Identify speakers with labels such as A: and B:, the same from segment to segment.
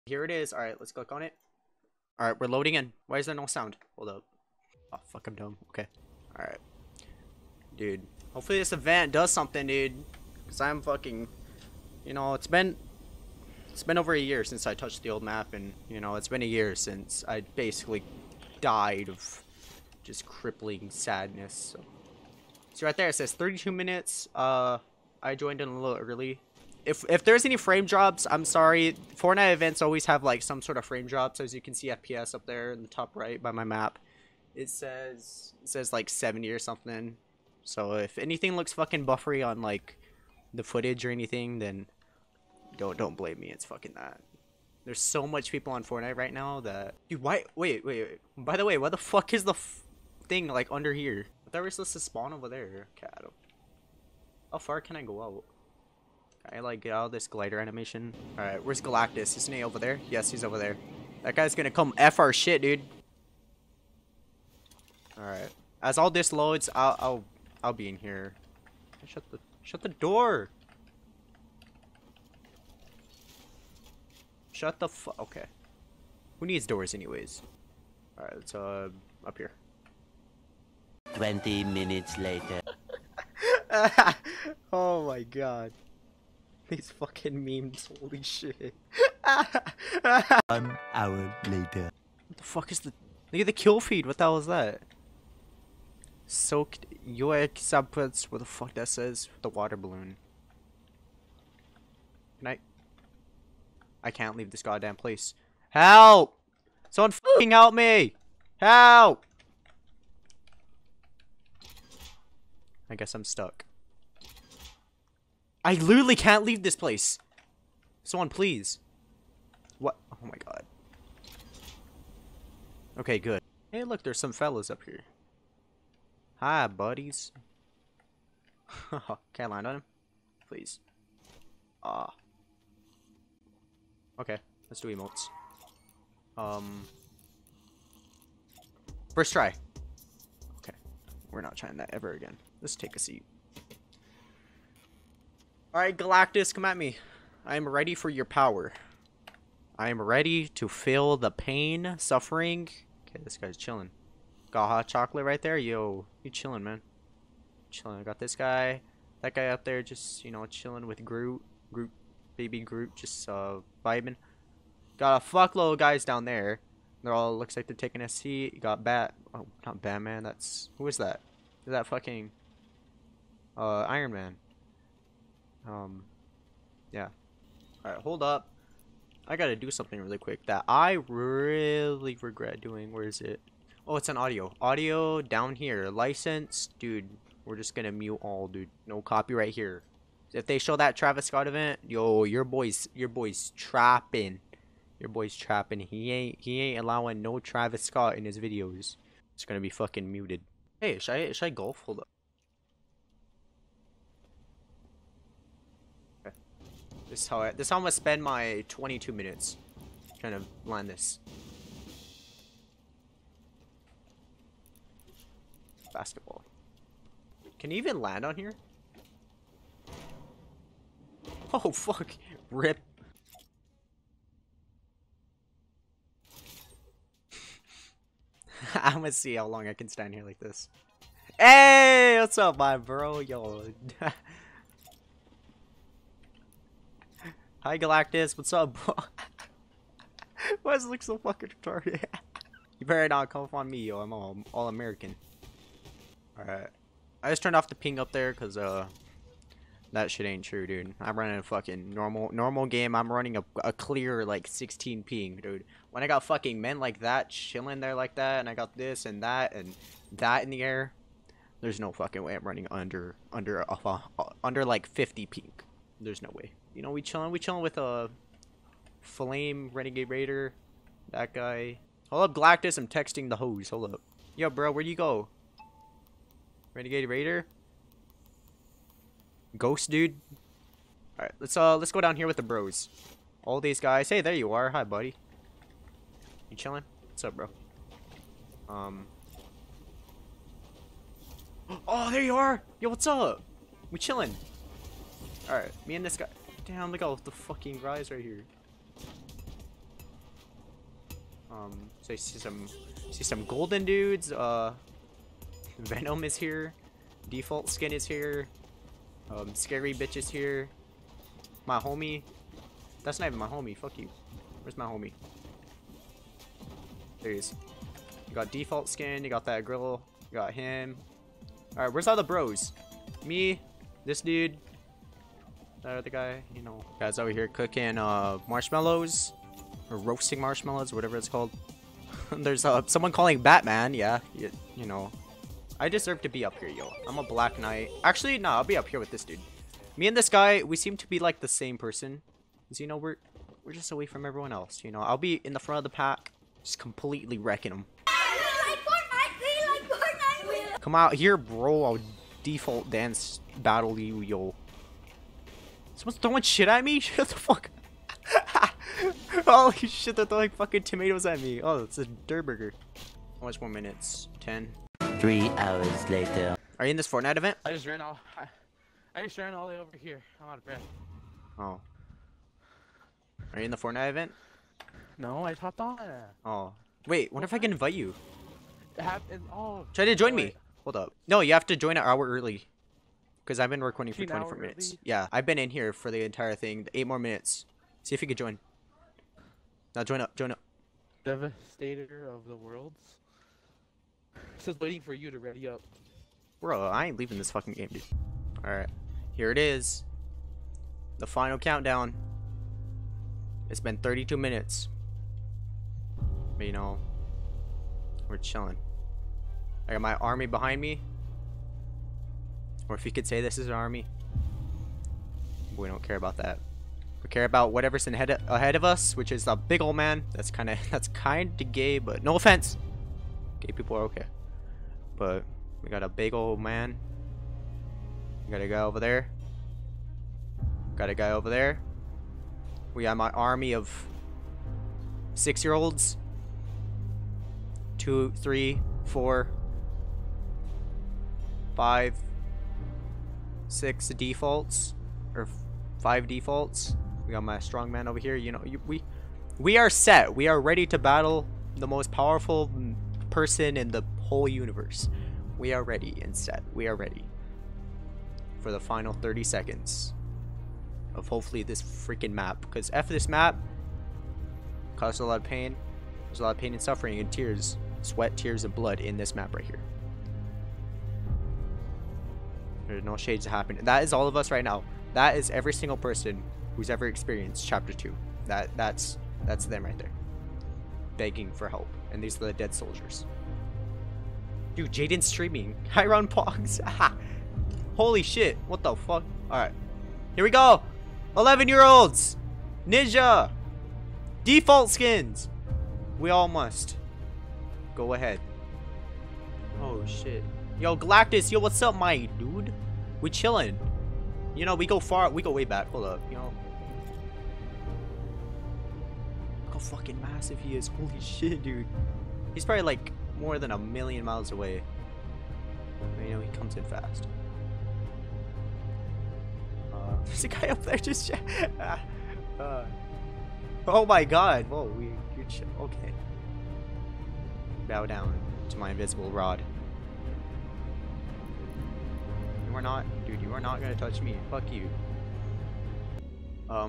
A: Here it is. Alright, let's click on it. Alright, we're loading in. Why is there no sound? Hold up. Oh, fuck, I'm dumb. Okay. Alright. Dude. Hopefully this event does something, dude. Because I'm fucking... You know, it's been over a year since I touched the old map. And, you know, it's been a year since I basically died of just crippling sadness. So right there it says 32 minutes. I joined in a little early. If there's any frame drops, I'm sorry. Fortnite events always have like some sort of frame drops. As you can see FPS up there in the top right by my map. It says like 70 or something. So if anything looks fucking buffery on like the footage or anything, then don't blame me. It's fucking that. There's so much people on Fortnite right now that dude. Why? Wait. By the way, why the fuck is the thing like under here? I thought we were supposed to spawn over there. Okay, I don't... How far can I go out? Can I like get out of this glider animation? Alright, where's Galactus? Isn't he over there? Yes, he's over there. That guy's gonna come F our shit, dude. Alright. As all this loads, I'll be in here. Shut the door. Shut the okay. Who needs doors anyways? Alright, let's up here.
B: 20 minutes later.
A: Oh my god. These fucking memes, holy shit.
B: 1 hour later.
A: What the fuck is the... Look at the kill feed, what the hell is that? Soaked UX subputs, what the fuck that says? The water balloon. Can I can't leave this goddamn place. Help! Someone fucking help me! Help! I guess I'm stuck. I literally can't leave this place. Someone please. What? Oh my god. Okay, good. Hey, look, there's some fellas up here. Hi, buddies. Can I land on him? Please. Okay, let's do emotes. First try. Okay, we're not trying that ever again. Let's take a seat. Alright, Galactus, come at me. I am ready for your power. I am ready to feel the pain, suffering. Okay, this guy's chilling. Got hot chocolate right there? Yo, you chilling, man. Chilling. I got this guy. That guy up there just, you know, chilling with Groot. Baby Groot, just vibing. Got a fuckload of guys down there. They're all, looks like they're taking a seat. You got oh, not Batman, that's, who is that? Is that fucking, Iron Man. Yeah. Alright, hold up. I gotta do something really quick that I really regret doing. Where is it? Oh, it's an audio. Audio down here. License. Dude, we're just gonna mute all, dude. No copyright here. If they show that Travis Scott event, yo, your boy's trapping. Your boy's trapping. He ain't allowing no Travis Scott in his videos. It's gonna be fucking muted. Hey, should I golf? Hold up. This is how I'm gonna spend my 22 minutes trying to land this. Basketball. Can you even land on here? Oh fuck! Rip. I'm gonna see how long I can stand here like this. Hey, what's up, my bro? Yo. Hi, Galactus. What's up, bro? Why does it look so fucking retarded? You better not come up on me, yo. I'm all American. Alright. I just turned off the ping up there because, that shit ain't true, dude. I'm running a fucking normal game. I'm running a clear, like, 16 ping, dude. When I got fucking men like that chilling there like that, and I got this and that in the air, there's no fucking way I'm running under like 50 ping. There's no way. You know, we chilling with a Flame Renegade Raider. That guy. Hold up, Galactus. I'm texting the hose. Hold up. Yo, bro, where'd you go? Renegade Raider? Ghost dude? Alright, let's go down here with the bros. All these guys. Hey, there you are. Hi, buddy. You chilling? What's up, bro? Oh, there you are! Yo, what's up? We chilling. Alright, me and this guy. Damn, look at all the fucking guys right here. So I see some golden dudes. Venom is here. Default skin is here. Scary bitch is here. My homie. That's not even my homie. Fuck you. Where's my homie? There he is. You got default skin. You got that grill. You got him. All right, where's all the bros? Me, this dude, that other guy. You know, guys over here cooking marshmallows or roasting marshmallows, whatever it's called. There's someone calling Batman. Yeah, you know. I deserve to be up here, yo. I'm a Black Knight. Actually, no, I'll be up here with this dude. Me and this guy, we seem to be like the same person. Cause you know we're just away from everyone else. You know, I'll be in the front of the pack, just completely wrecking them. Come out here, bro. I'll default dance battle you, yo. Someone's throwing shit at me? Shut the fuck. Holy shit, they're throwing fucking tomatoes at me. Oh, it's a dirt burger. How much more minutes? 10.
B: 3 hours later.
A: Are you in this Fortnite event?
C: I just ran all the way over here. I'm out of breath.
A: Oh. Are you in the Fortnite event?
C: No, I hopped on.
A: Oh. Wait, wonder if I can invite you.
C: Oh.
A: Try to join me.
C: Wait.
A: Hold up. No, you have to join an hour early. Because I've been recording for
C: 15
A: 24
C: hour
A: minutes.
C: early?
A: Yeah, I've been in here for the entire thing. 8 more minutes. See if you can join. Now join up, join up.
C: Devastator of the worlds. Just waiting for you to ready up.
A: Bro, I ain't leaving this fucking game, dude. Alright. Here it is. The final countdown. It's been 32 minutes. But you know, we're chilling. I got my army behind me. Or if you could say this is an army. We don't care about that. We care about whatever's ahead of us, which is a big old man. That's kind of gay, but no offense. Gay people are okay. But we got a big old man. We got a guy over there. Got a guy over there. We got my army of 6-year-olds. 2, 3, 4, 5, 6 defaults, or 5 defaults. We got my strong man over here. You know, we are set. We are ready to battle the most powerful person in the whole universe. We are ready and set. We are ready for the final 30 seconds of hopefully this freaking map. Because F this map caused a lot of pain. There's a lot of pain and suffering and tears, sweat, tears, and blood in this map right here. There's no shades happening. That is all of us right now. That is every single person who's ever experienced Chapter 2. That's them right there, begging for help. And these are the dead soldiers. Dude, Jaden's streaming. Hi, Ron Pogs. Holy shit! What the fuck? All right, here we go. 11-year-olds, Ninja, default skins. We all must go ahead. Oh shit. Yo, Galactus, yo, what's up, my dude? We chilling. You know, we go way back. Hold up, you know. Look how fucking massive he is. Holy shit, dude. He's probably like more than 1,000,000 miles away. But, you know, he comes in fast. There's a guy up there just. Oh my god. Whoa, you're chill. Okay. Bow down to my invisible rod. You are not, dude, you are not gonna touch me. Fuck you. What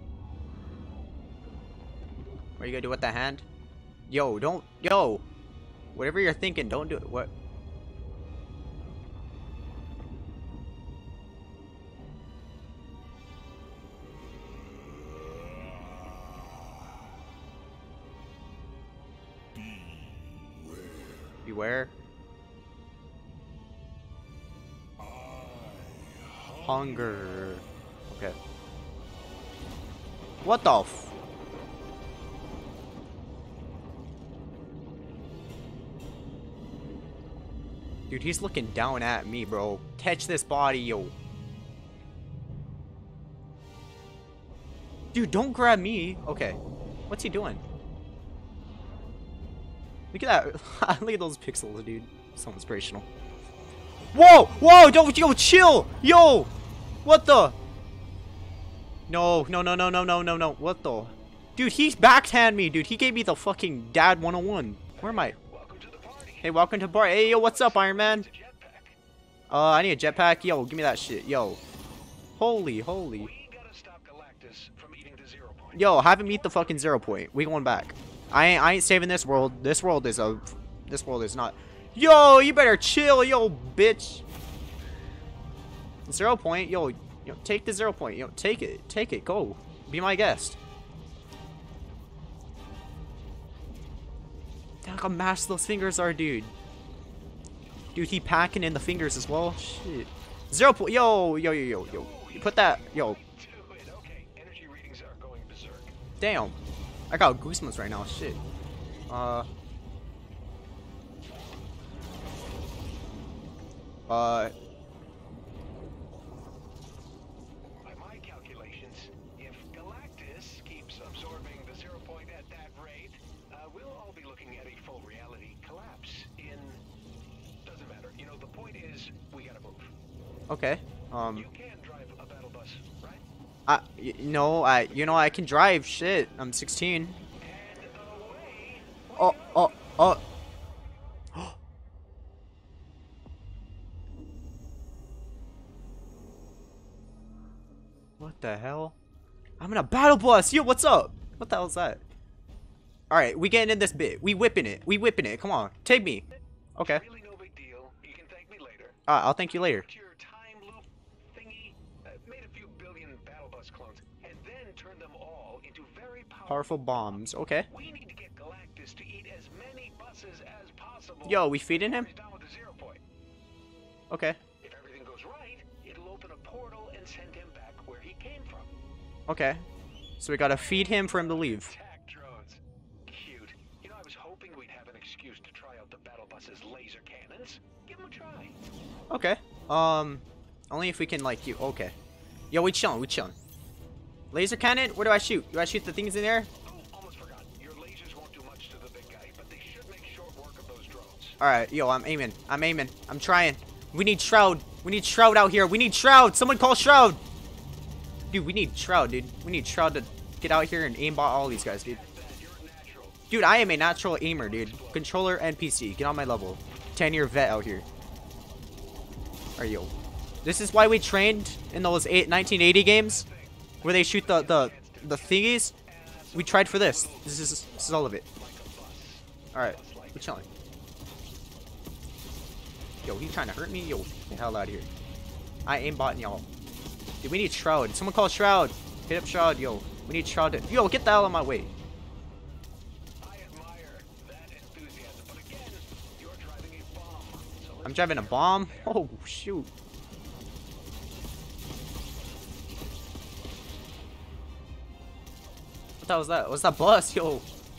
A: are you gonna do with that hand? Yo, don't, yo! Whatever you're thinking, don't do it. What? Beware. Hunger. Okay. What the f? Dude, he's looking down at me, bro. Catch this body, yo. Dude, don't grab me. Okay. What's he doing? Look at that. Look at those pixels, dude. So inspirational. Whoa! Whoa! Don't, yo, chill! Yo! What the? No. What the? Dude, he backhand me, dude. He gave me the fucking dad 101. Where am I? Hey, welcome to the party. Hey, yo, what's up, Iron Man? I need a jetpack. Yo, give me that shit. Yo. Holy. Yo, have him meet the fucking 0 point. We going back. I ain't saving this world. This world is not. Yo, you better chill, yo, bitch. 0 point. Yo, take the 0 point. Yo, take it. Take it. Go. Be my guest. Look how massive those fingers are, dude. Dude, he packing in the fingers as well. Shit. 0 point. Yo. You put that. Yo. Damn. I got goosebumps right now. Shit. By my calculations, if Galactus keeps absorbing the 0 point at that rate, we'll all be looking at a full reality collapse in... Doesn't matter. You know, the point is, we gotta move. Okay. You can drive a battle bus, right? No, I can drive. Shit. I'm 16. Oh. What the hell? I'm in a battle bus. Yo, what's up? What the hell is that? All right, we getting in this bit. We whipping it. Come on, take me. Okay. Really no big deal. You can thank me later. I'll thank you later. Your time loop thingy, made a few billion battle bus clones, and then turned them all into very powerful bombs. Okay. We need to get Galactus to eat as many buses as possible. Yo, we feeding him? Okay. If everything goes right, it'll open a portal and send him back where he came from. Okay. So we gotta feed him for him to leave. Drones. Cute. You know, I was hoping we'd have an excuse to try out the battle bus's laser cannons. Give them a try. Okay. Only if we can like you. Okay. Yo, we chillin'. Laser cannon? Where do I shoot? Do I shoot the things in there? Oh, almost forgot. Your lasers won't do much to the big guy, but they should make short work of those drones. Alright, yo, I'm aiming. I'm trying. We need Shroud. We need Shroud out here. We need Shroud. Someone call Shroud. Dude, we need Shroud, dude. We need Shroud to get out here and aimbot all these guys, dude. Dude, I am a natural aimer, dude. Controller and PC. Get on my level. 10-year vet out here. Alright, yo. This is why we trained in those 1980 games where they shoot the thingies. We tried for this. This is all of it. Alright, we're chilling. Yo, he trying to hurt me? Yo, get the hell out of here. I aimbotting y'all. Dude, we need Shroud. Someone call Shroud. Hit up Shroud, yo. We need Shroud to... Yo, get the hell out of my way. I admire that enthusiasm, but again, you're driving a bomb. So I'm driving a bomb? Oh, shoot. What the hell was that? What's that bus? Yo.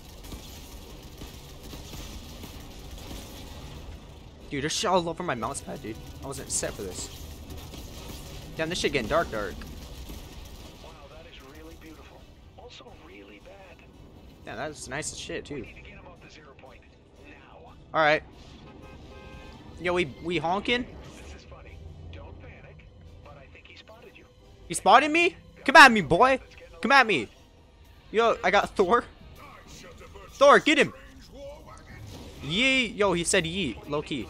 A: Dude, there's shit all over my mouse pad, dude. I wasn't set for this. Damn, this shit getting dark. Wow, that is really beautiful. Also really bad. Damn, that's nice as shit, too. We need to get him off the 0 point now. Alright. Yo, we honking? This is funny. Don't panic, but I think he spotted you. He spotted me? Come at me, boy. Come at me. Yo, I got Thor. Thor, get him. Yee. Yo, he said yee. Low key.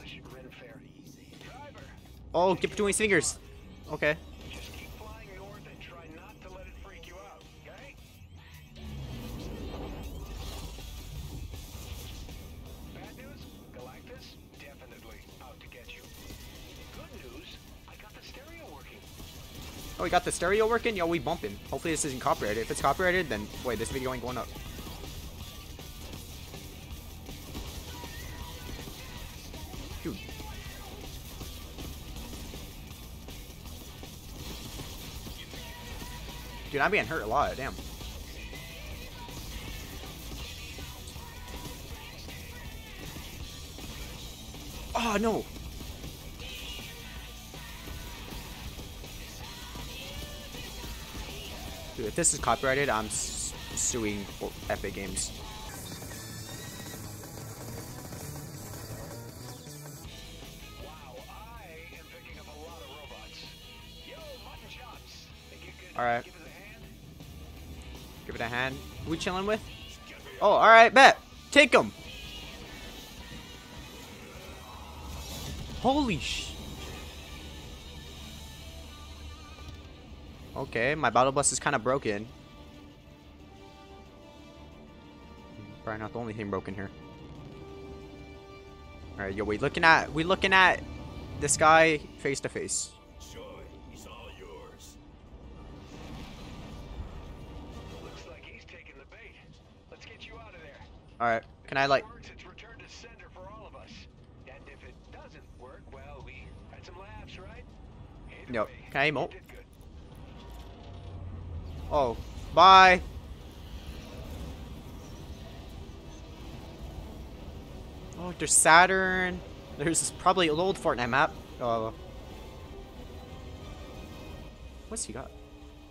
A: Oh, get between his fingers. Okay. Just keep flying north and try not to let it freak you out, okay? Bad news? Galactus? Definitely out to get you. Good news? I got the stereo working. Oh, we got the stereo working? Yo, we bumping. Hopefully this isn't copyrighted. If it's copyrighted, then wait, this video ain't going up. Dude. Dude, I'm being hurt a lot. Damn. Oh, no. Dude, if this is copyrighted, I'm suing Epic Games. Alright. Give it a hand. Who we chilling with? Oh, alright, bet. Take him. Holy sh... Okay, my battle bus is kind of broken. Probably not the only thing broken here. Alright, yo, we looking at this guy face to face.
D: Sure, he's all yours. Looks like he's taking the bait. Let's get you out of there.
A: Alright, can I like...
D: Works, it's return to sender for all of us. And if it doesn't work, well, we had some laughs, right? Either
A: Yo,
D: way,
A: can I
D: you
A: emote?
D: did good.
A: Oh, bye. Oh, there's Saturn. There's probably an old Fortnite map. What's he got?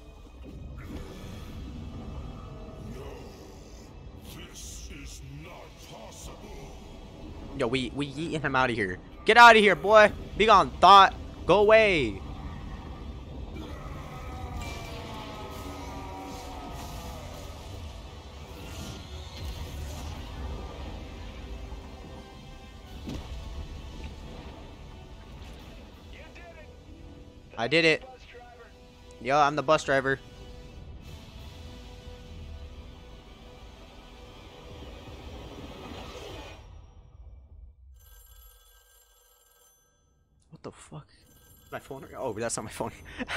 D: This is not possible.
A: Yo, we eating him out of here. Get out of here, boy. Be gone, thought. Go away.
D: You did it.
A: I did it.
D: Bus driver.
A: Yo, I'm the bus driver. What the fuck? My phone? Oh, that's not my phone.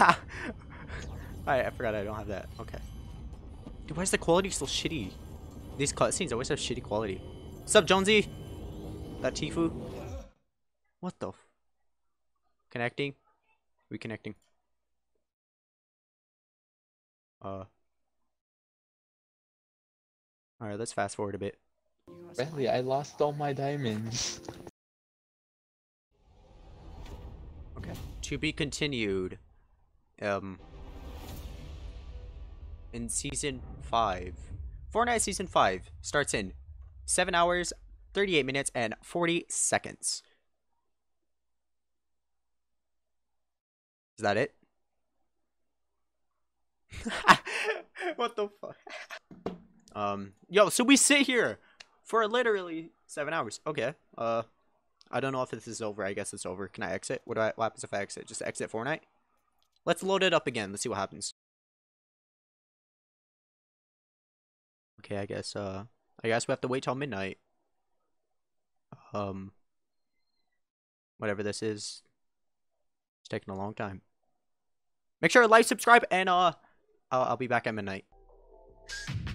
A: I forgot I don't have that. Okay. Dude, why is the quality so shitty? These cutscenes always have shitty quality. What's up, Jonesy? That Tifu? What the? Connecting? Reconnecting. Alright, let's fast forward a bit.
E: Bradley, I lost all my diamonds.
A: Okay. To be continued. In season 5. Fortnite season 5 starts in 7 hours, 38 minutes, and 40 seconds. Is that it? What the fuck? Yo, so we sit here for literally 7 hours. Okay. I don't know if this is over. I guess it's over. Can I exit? What happens if I exit? Just exit Fortnite? Let's load it up again. Let's see what happens. Okay, I guess we have to wait till midnight. Whatever this is. It's taking a long time. Make sure to like, subscribe, and I'll be back at midnight.